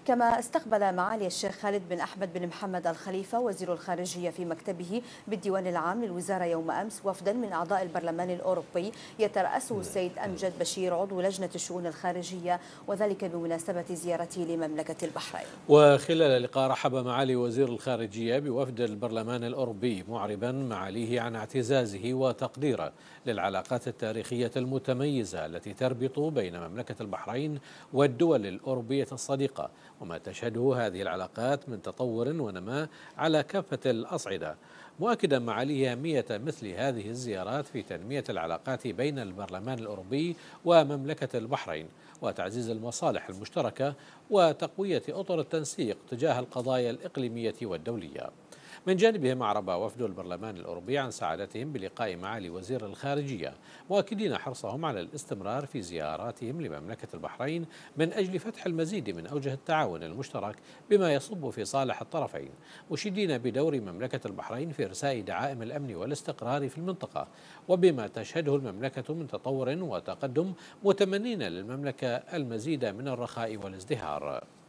كما استقبل معالي الشيخ خالد بن أحمد بن محمد الخليفة وزير الخارجية في مكتبه بالديوان العام للوزارة يوم أمس وفدا من أعضاء البرلمان الأوروبي يترأسه السيد أمجد بشير عضو لجنة الشؤون الخارجية، وذلك بمناسبة زيارته لمملكة البحرين. وخلال اللقاء رحب معالي وزير الخارجية بوفد البرلمان الأوروبي، معربا معاليه عن اعتزازه وتقديره للعلاقات التاريخية المتميزة التي تربط بين مملكة البحرين والدول الأوروبية الصديقة، وما تشهده هذه العلاقات من تطور ونماء على كافة الأصعدة، مؤكدا معاليه أهمية مثل هذه الزيارات في تنمية العلاقات بين البرلمان الأوروبي ومملكة البحرين وتعزيز المصالح المشتركة وتقوية أطر التنسيق تجاه القضايا الإقليمية والدولية. من جانبهم أعرب وفد البرلمان الأوروبي عن سعادتهم بلقاء معالي وزير الخارجية، مؤكدين حرصهم على الاستمرار في زياراتهم لمملكة البحرين من أجل فتح المزيد من أوجه التعاون المشترك بما يصب في صالح الطرفين، مشيدين بدور مملكة البحرين في إرساء دعائم الأمن والاستقرار في المنطقة وبما تشهده المملكة من تطور وتقدم، متمنين للمملكة المزيد من الرخاء والازدهار.